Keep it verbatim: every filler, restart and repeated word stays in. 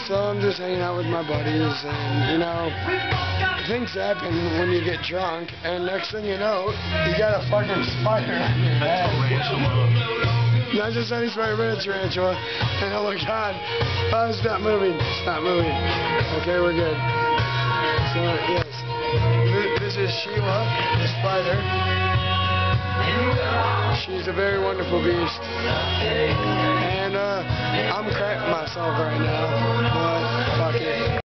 So I'm just hanging out with my buddies, and you know, things happen when you get drunk, and next thing you know, you got a fucking spider on your head. Not just any spider, but a tarantula. And oh my god, oh, stop moving, stop moving. Okay, we're good. So yes, this is Sheila, the spider. She's a very wonderful beast. And uh, I'm crapping myself right now, but fuck it.